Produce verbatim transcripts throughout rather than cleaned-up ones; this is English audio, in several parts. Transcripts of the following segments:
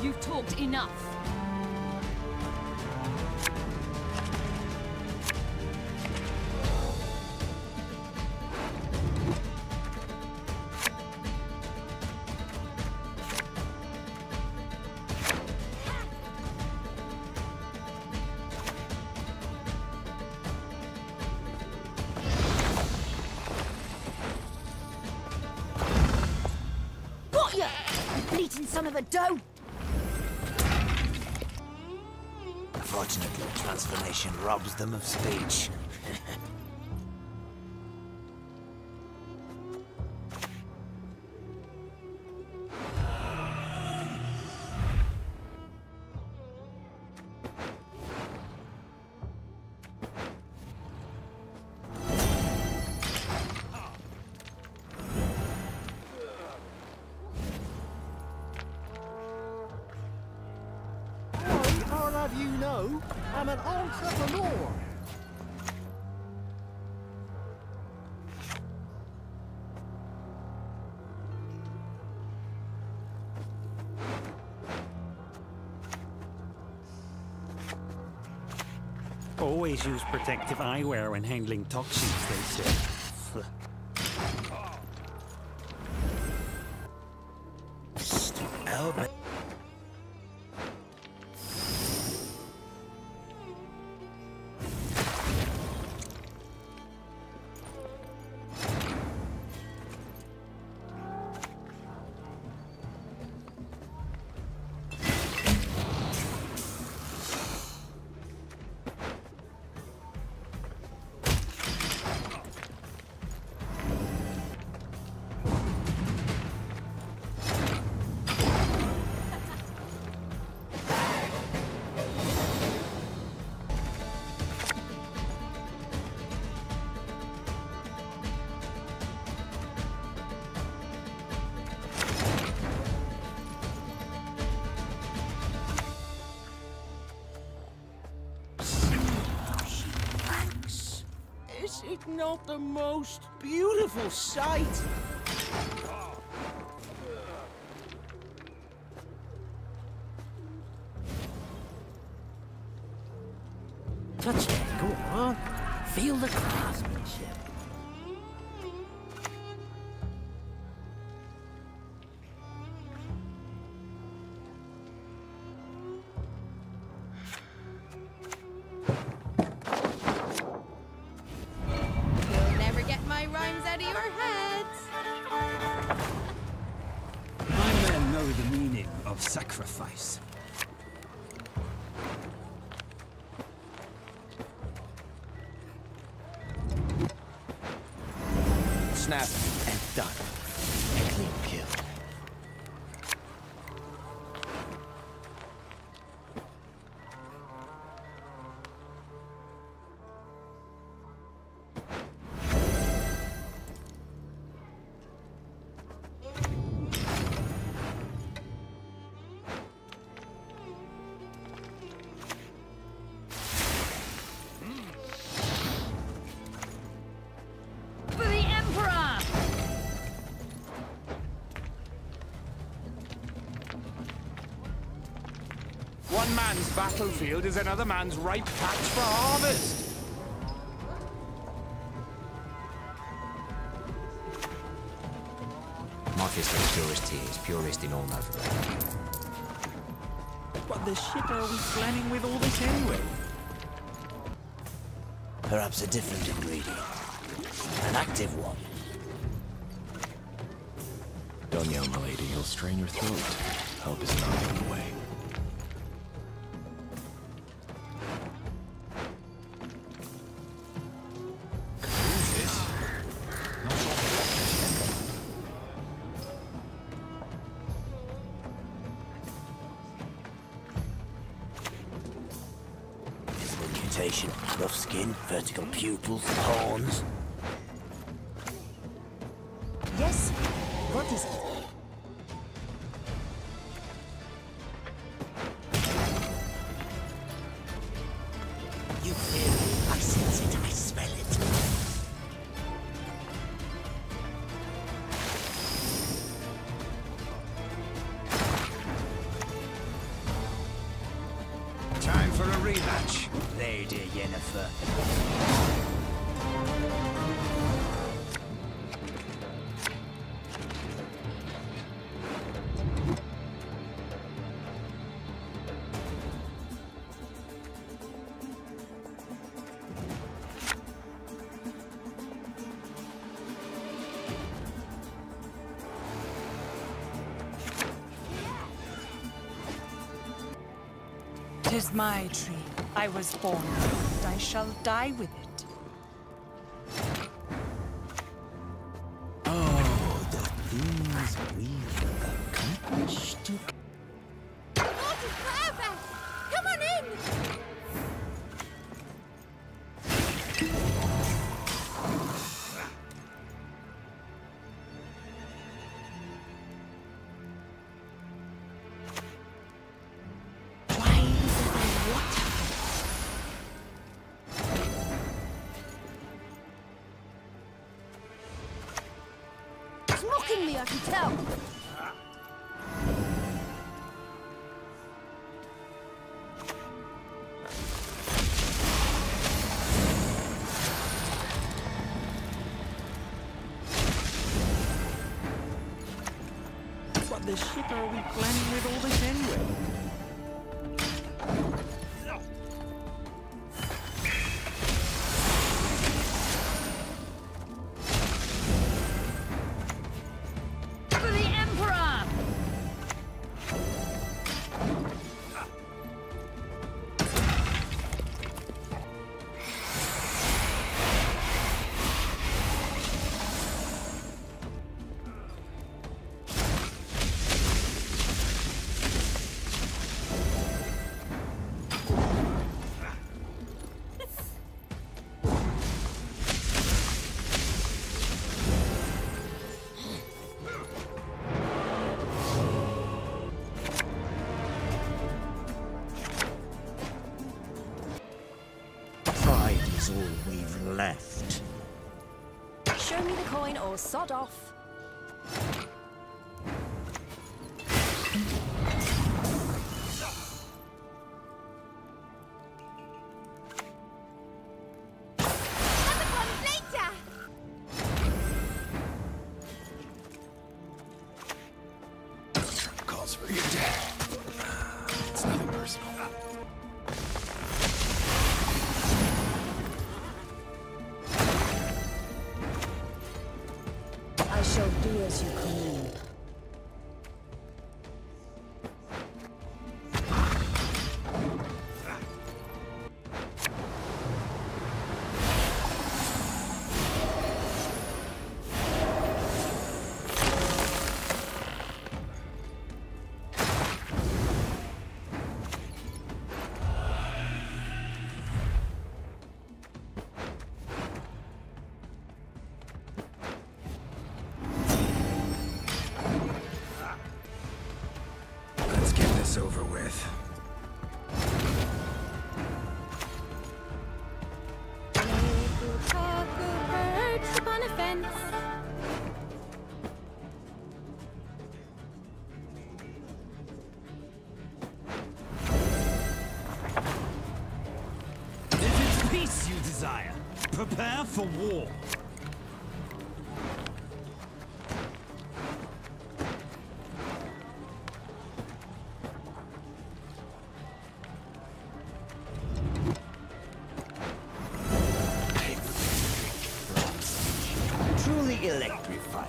You've talked enough. Son of a doe! Unfortunately, transformation robs them of speech. You know, I'm an entrepreneur. Always use protective eyewear when handling toxins, they say. Albert. Is it not the most beautiful sight? Touch it, go on. Feel the craftsmanship. Sacrifice. Snap and done. A clean kill. One man's battlefield is another man's ripe patch for harvest. Marcus says purest tea is purest in all Nilfgaard. What the shit are we planning with all this anyway? Perhaps a different ingredient. An active one. Don't yell, my lady. He'll strain your throat. Help is not on the way. Rough skin, vertical pupils, horns. Yes? What is it? You feel it. I sense it. I smell it. Time for a rematch, Lady Yennefer. Tis my tree. I was born, and I shall die with it. Oh, the things we've accomplished. Lord of Carapace! Come on in! Mocking me, I can tell. What the shit are we planning with all this anyway? All we've left. Show me the coin or sod off. Another one later! Calls for your death. It's nothing personal. I shall do as you command. Over with. Perched upon a fence. If it's peace you desire, prepare for war. Truly electrifying.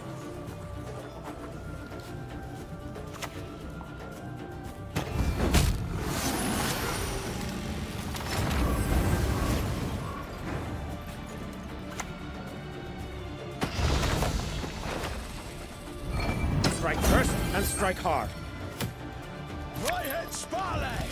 Strike first and strike hard. Right head Sparley!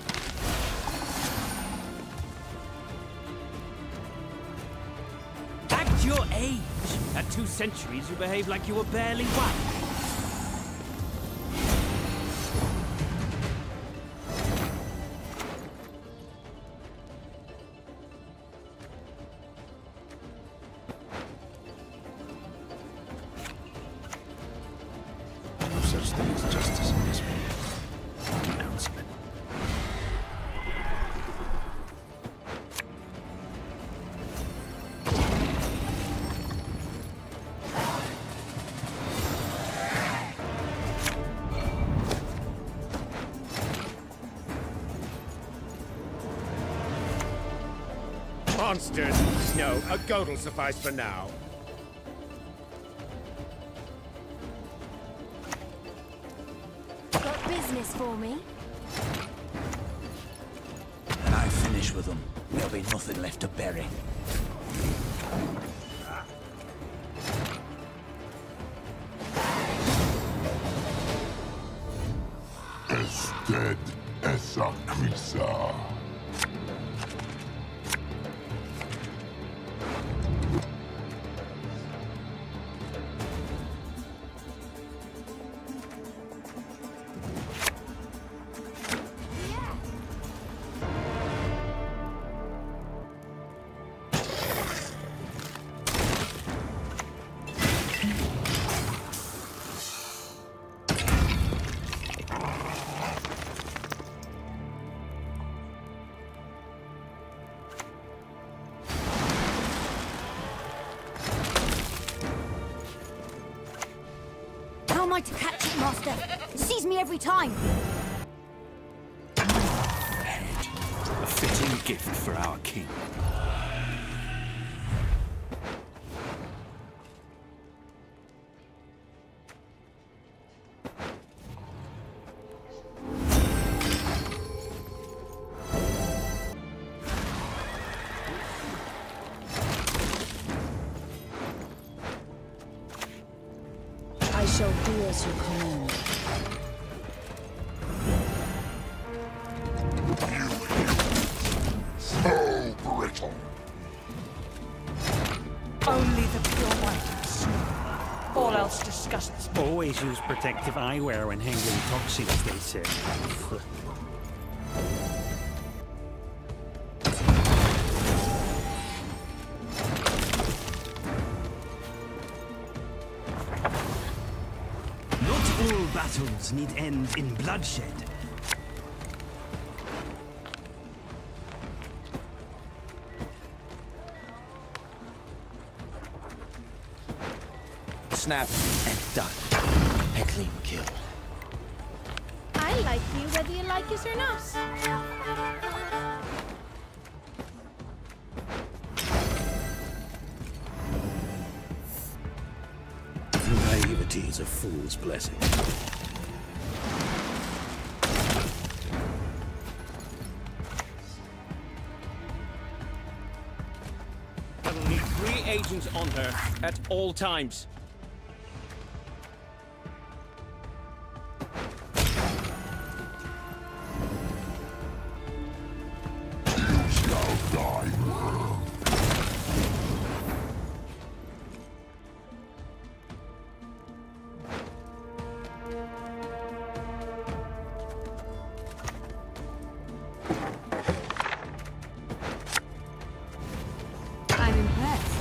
Act your age. At two centuries, you behave like you were barely one. No such thing as justice in this world. Announcement. Monsters! No, a goat will suffice for now. Got business for me? When I finish with them, there'll be nothing left to bury. Ested esa crisa. How am I to catch it, Master? It sees me every time. A fitting gift for our king. I shall do as you command. So brittle. Only the pure white is snow. All else disgusts me. Always use protective eyewear when handling toxins, they say. Not all battles need end in bloodshed. Snap and done. A clean kill. I like you whether you like us or not. Naivety is a fool's blessing. I will need three agents on her at all times. You shall die, worm. I'm impressed.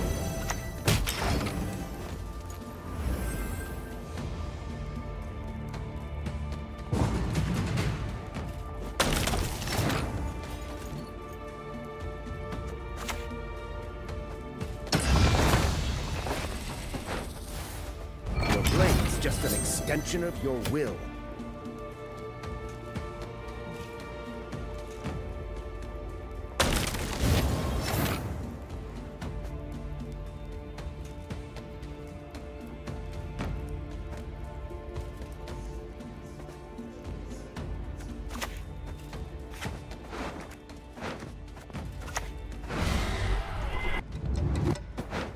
Your blade's just an extension of your will.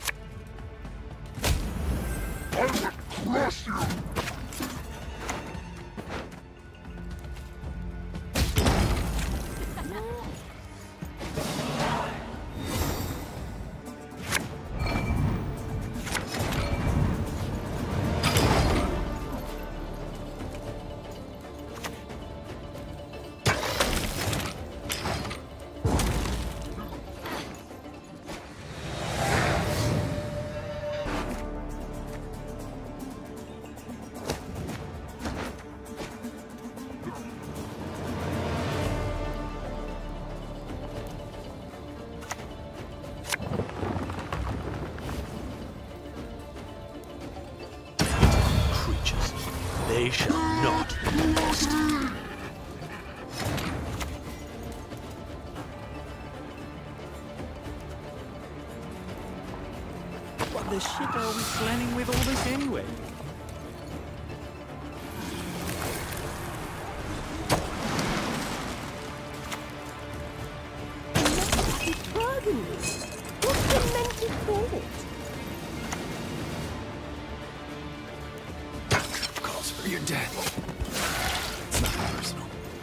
I will crush you. the shit are we planning with all this anyway? What's the mental thought? Calls for your death. It's not personal.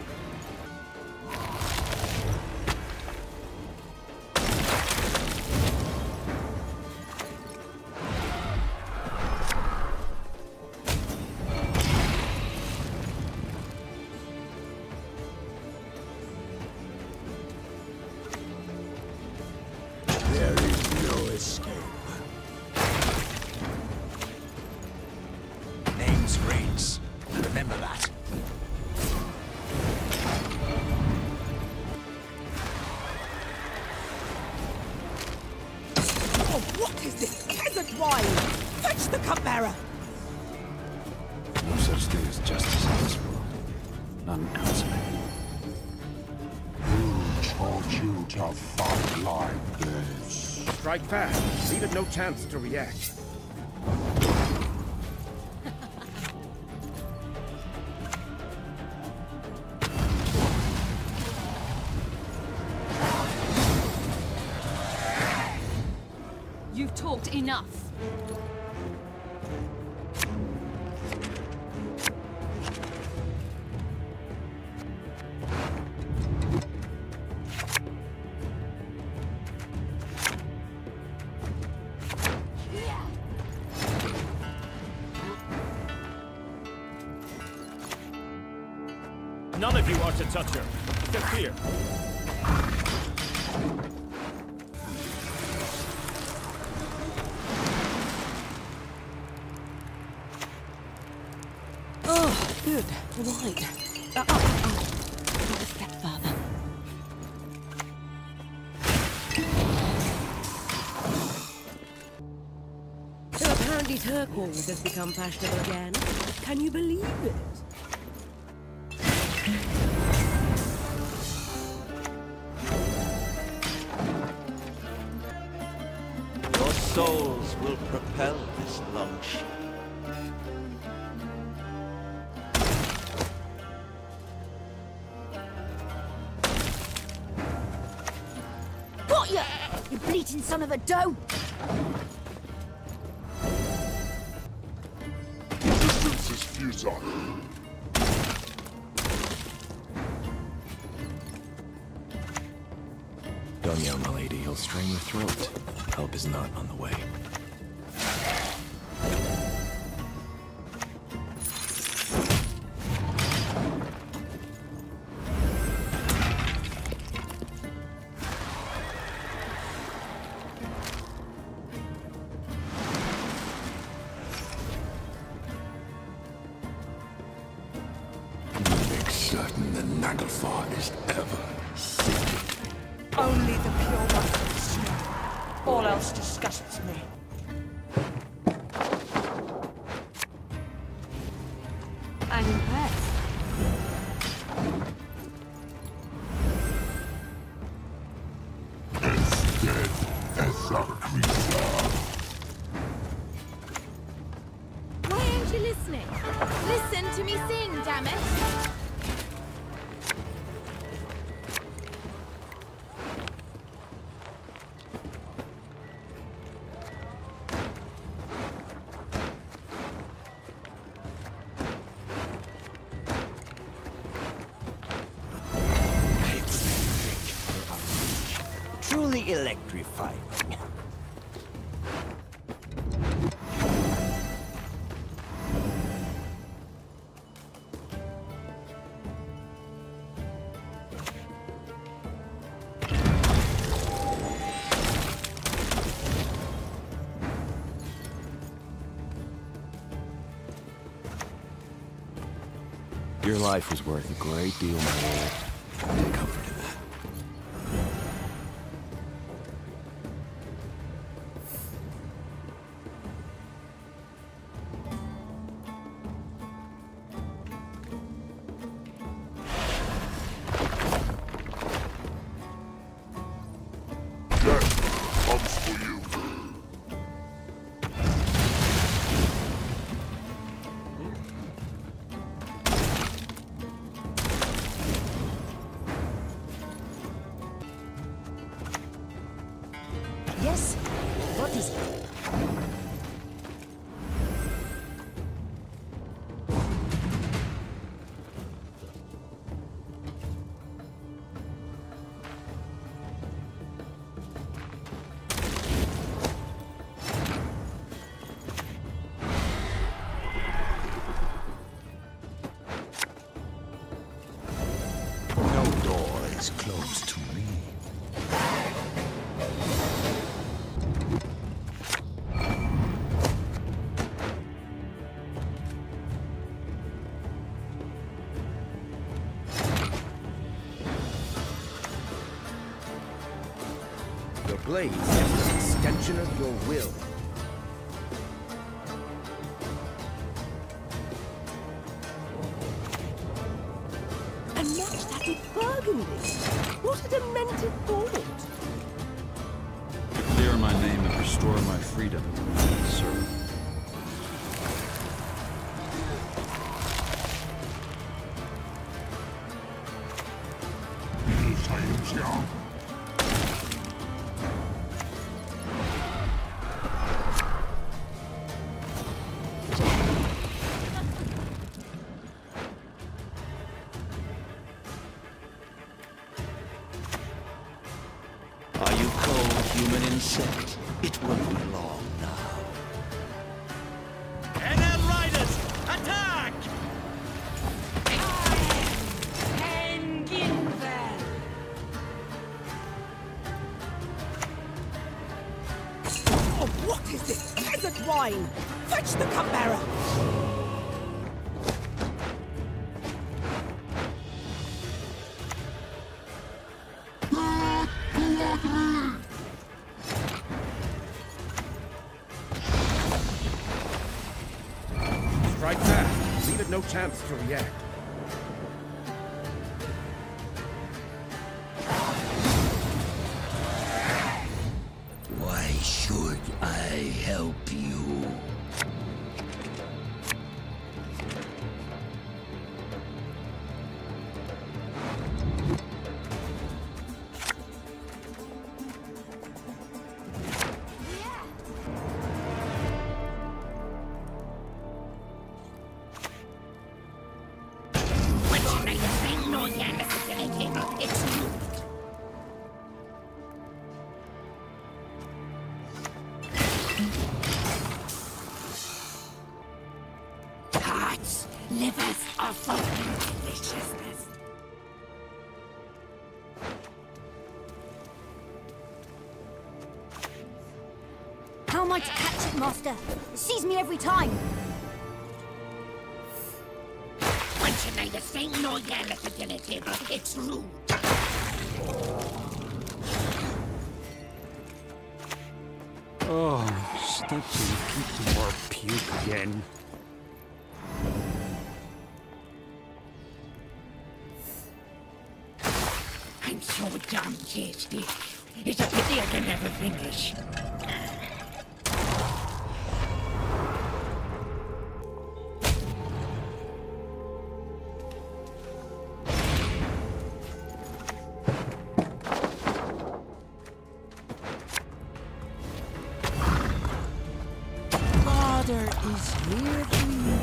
No such thing as justice in this world. Not an ounce of it. Who taught you to fight like this? Strike fast. Leave it no chance to react. You've talked enough. None of you are to touch her. Get clear. Oh, good. Right. Uh, oh, oh. Not a step further. So apparently turquoise has become fashionable again. Can you believe it? Your souls will propel this long ship. Got ya! You bleating son of a doe! Resistance is futile. Don't yell, my lady. He'll strain your throat. Help is not on the way. Make certain the Naglfar is ever seeking. Only the pure one can smell. All else disgusts me. I'm impressed. As dead as a creature. Why aren't you listening? Listen to me sing, damn it! Truly electrifying. Your life was worth a great deal, my lord. Take comfort in that. Death comes for you. this close to me. Your blade is an extension of your will. And match that with burgundy. What a demented thought. Clear my name and restore my freedom, sir. Are you cold, human insect? It won't be long now. And then riders, attack! Oh, what is this desert wine? Fetch the cupbearer! Strike fast. Leave it no chance to react. Why should I help you? Hearts, livers are full deliciousness. How am I to catch it, Master? It sees me every time. Once you neither sing nor yell at the dinner table, it's rude. Oh, stop to keep more puke again. I'm so damn tasty. It's a pity I can never finish. Father is here for you.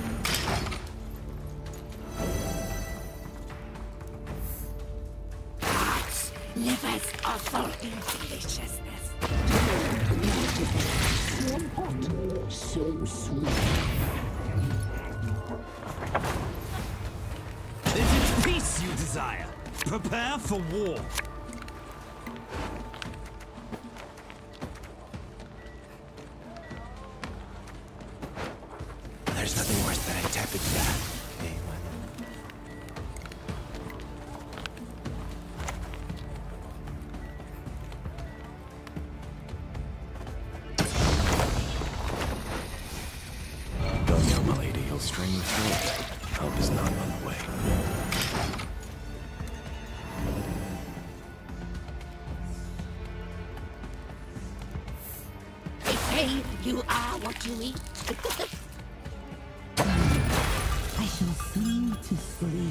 Hearts, livers are full deliciousness. So hot, so sweet. If it's peace you desire, prepare for war. There's nothing worse than a tepid bath. Go now, my lady. He'll strain your throat. Help is not on the way. They say you are what you eat. I shall sing to sleep.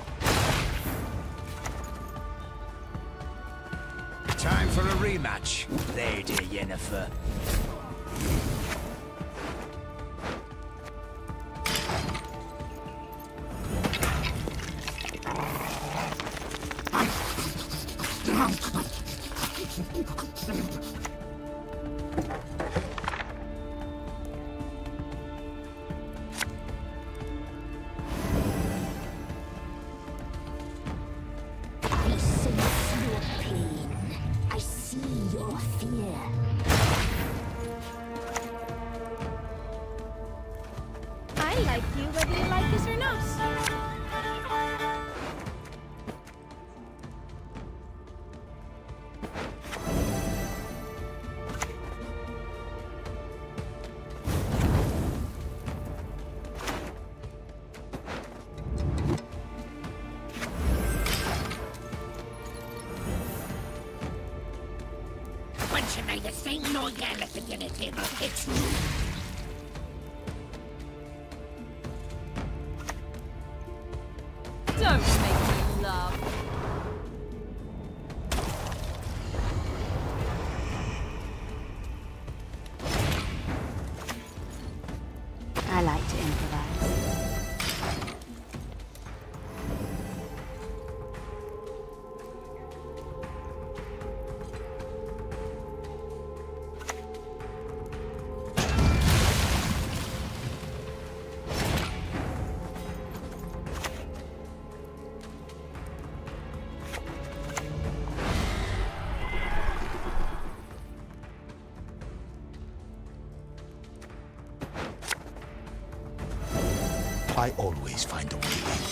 Time for a rematch, Lady Yennefer. I fear. I like you whether you like us or not. Once you made a thing, no yell at the dinner table. It's rude. Don't make me laugh. I like to improvise. I always find a way in.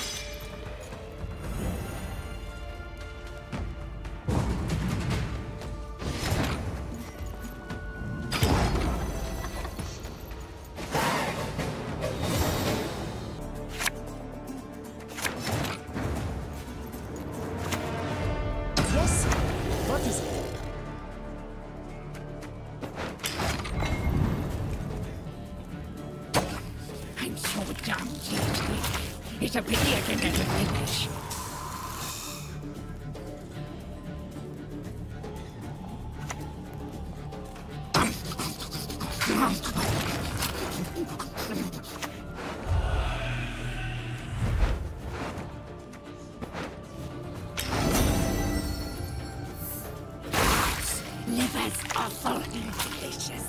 Yes, what is it? I'm so damn tasty. It's a pity I can never finish. Liver's awful delicious.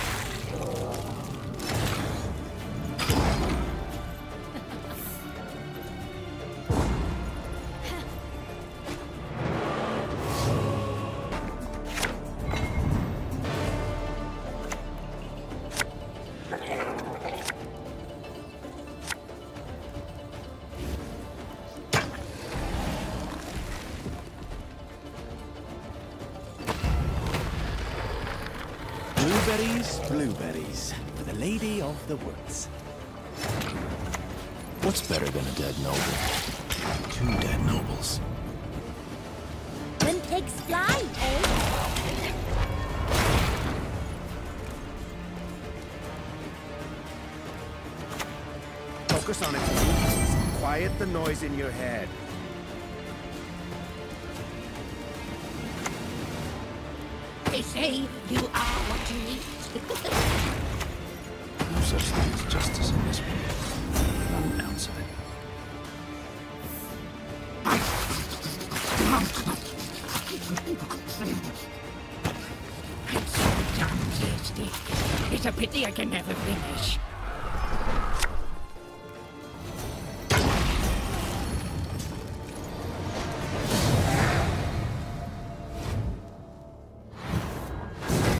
Blueberries, blueberries, for the lady of the woods. What's better than a dead noble? Two dead nobles. When pigs fly, eh? Focus on it. Quiet the noise in your head. They say you are what you eat. No such thing as justice in this world. Not an ounce of it. It's so damn tasty. It's a pity I can never finish.